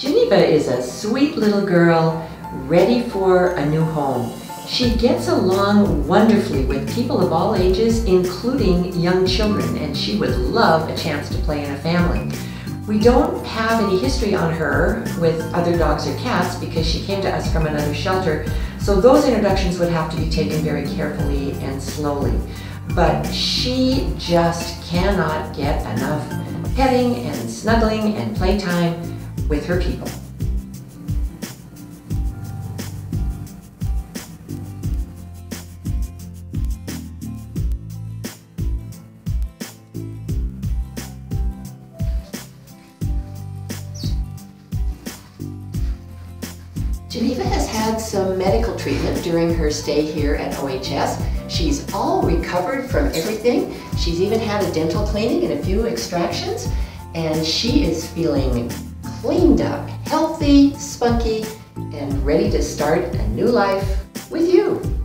Geneva is a sweet little girl ready for a new home. She gets along wonderfully with people of all ages, including young children, and she would love a chance to play in a family. We don't have any history on her with other dogs or cats because she came to us from another shelter, so those introductions would have to be taken very carefully and slowly. But she just cannot get enough petting and snuggling and playtime with her people. Geneva has had some medical treatment during her stay here at OHS. She's all recovered from everything. She's even had a dental cleaning and a few extractions, and she is feeling cleaned up, healthy, spunky, and ready to start a new life with you.